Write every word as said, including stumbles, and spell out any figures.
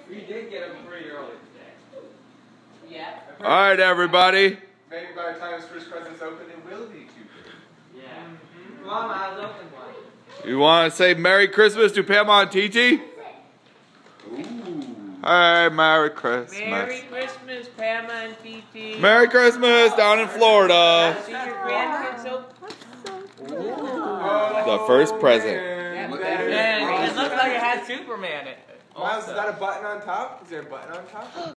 We did get them pretty early today. Yeah. All right, everybody. Maybe by the time his first present's open, it will be Cupid. Yeah. Mm-hmm. Mom, I was open one. You want to say Merry Christmas to Pamela and Titi? Ooh. Hey, Merry Christmas. Merry Christmas, Pamela and Titi. Merry Christmas down in Florida. See your grandkids so. The first present. Yeah, Look and at it. it looks like it has Superman in it. Miles, is that a button on top? Is there a button on top?